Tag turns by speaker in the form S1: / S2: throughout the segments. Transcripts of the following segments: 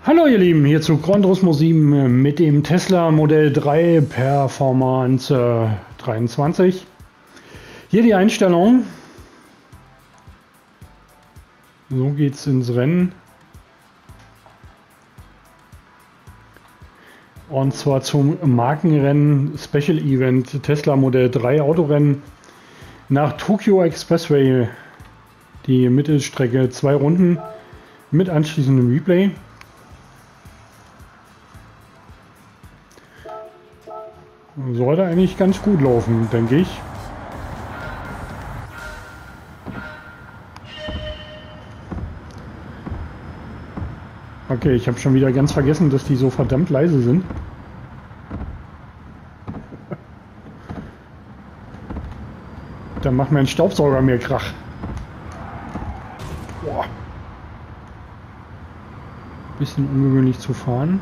S1: Hallo ihr Lieben, hier zu Gran Turismo 7 mit dem Tesla Modell 3 Performance 23. Hier die Einstellung. So geht's ins Rennen. Und zwar zum Markenrennen Special Event Tesla Modell 3 Autorennen nach Tokyo Expressway. Die Mittelstrecke 2 Runden mit anschließendem Replay. Sollte eigentlich ganz gut laufen, denke ich. Okay, ich habe schon wieder ganz vergessen, dass die so verdammt leise sind. Dann macht mein Staubsauger mehr Krach. Boah. Bisschen ungewöhnlich zu fahren.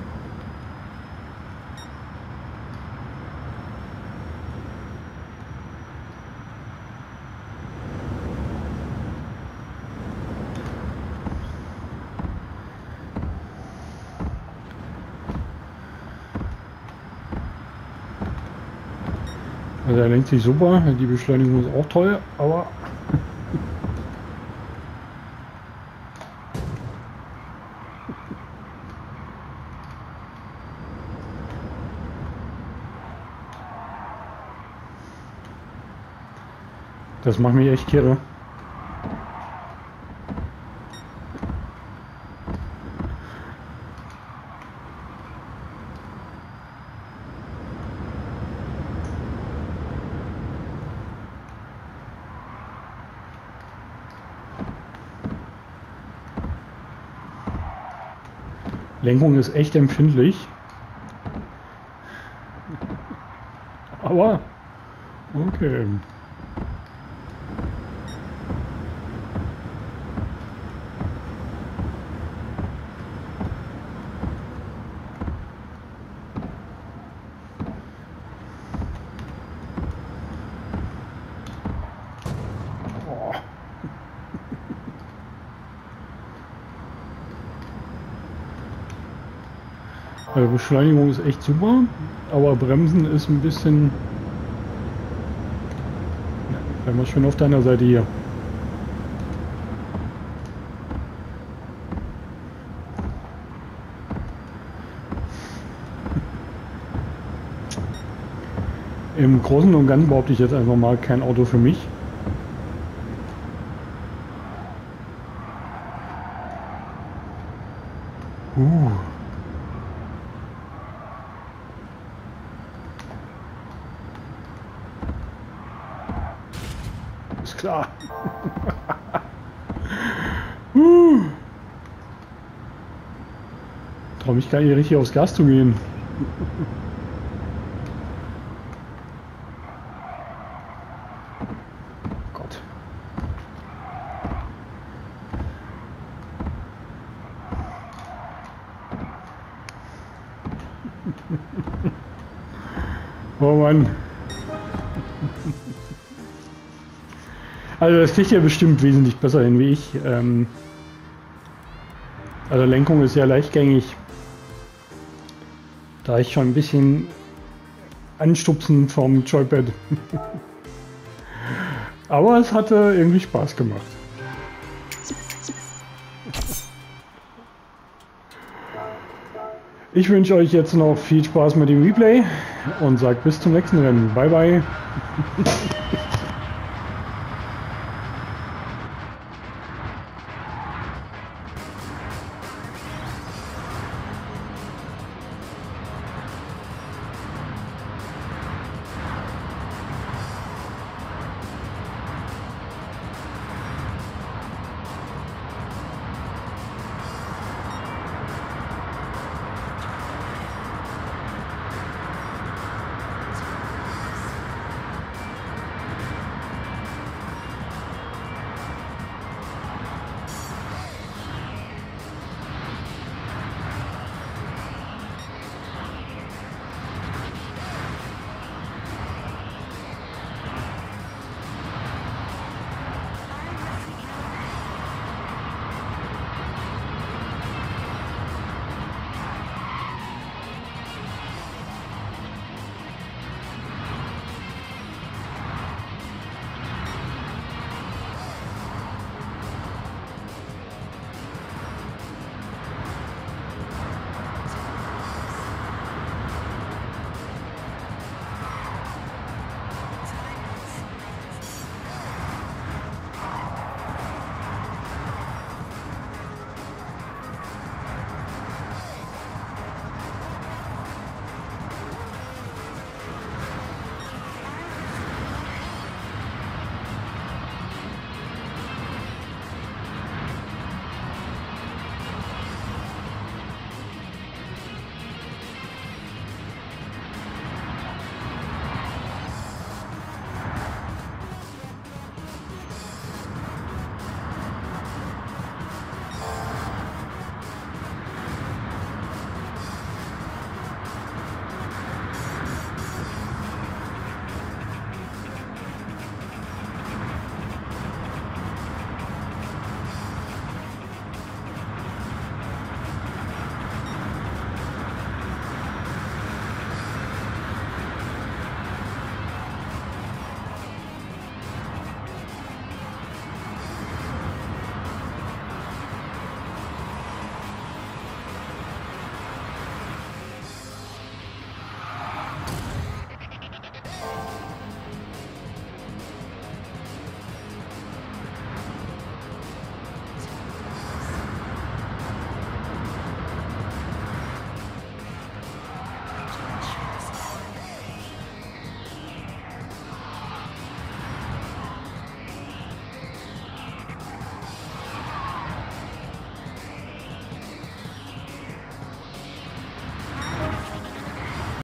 S1: Also er lenkt sich super, die Beschleunigung ist auch toll, aber das macht mich echt kirre. Lenkung ist echt empfindlich. Aber okay. Also Beschleunigung ist echt super, aber Bremsen ist ein bisschen... Ja, bleib mal schön auf deiner Seite hier. Im Großen und Ganzen behaupte ich jetzt einfach mal kein Auto für mich. Ist klar. Traue mich gar nicht richtig aufs Gas zu gehen. Gott. Oh Mann. Also das kriegt ihr bestimmt wesentlich besser hin wie ich. Also Lenkung ist ja leichtgängig. Da ich schon ein bisschen anstupsen vom Joypad. Aber es hatte irgendwie Spaß gemacht. Ich wünsche euch jetzt noch viel Spaß mit dem Replay und sage bis zum nächsten Rennen. Bye bye.